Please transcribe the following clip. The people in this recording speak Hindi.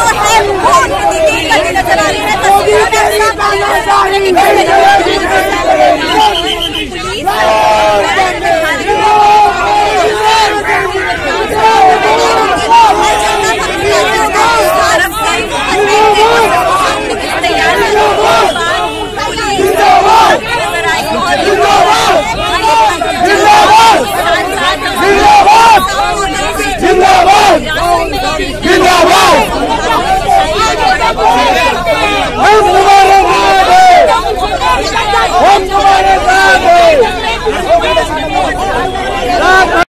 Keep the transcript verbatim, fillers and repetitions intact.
है वो उनकी दीदी करती नजर आ रही है।